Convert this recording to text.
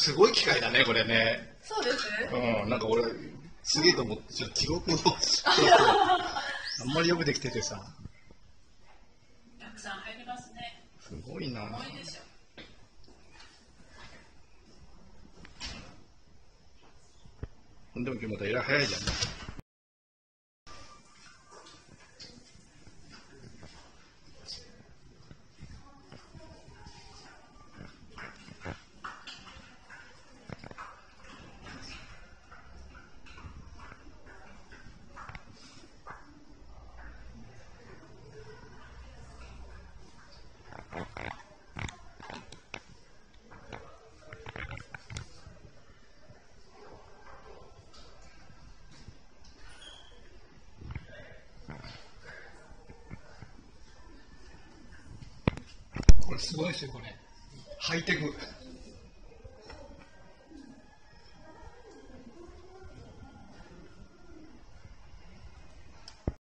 すごい機械だね、これね。 そうです。 うん、なんか俺、すげえと思って、ちょっと記録を、あんまりよくできててさ。 たくさん入りますね。 すごいな。 多いですよ。 でも今日またえらい早いじゃん。これすごいですよ、これ。ハイテク。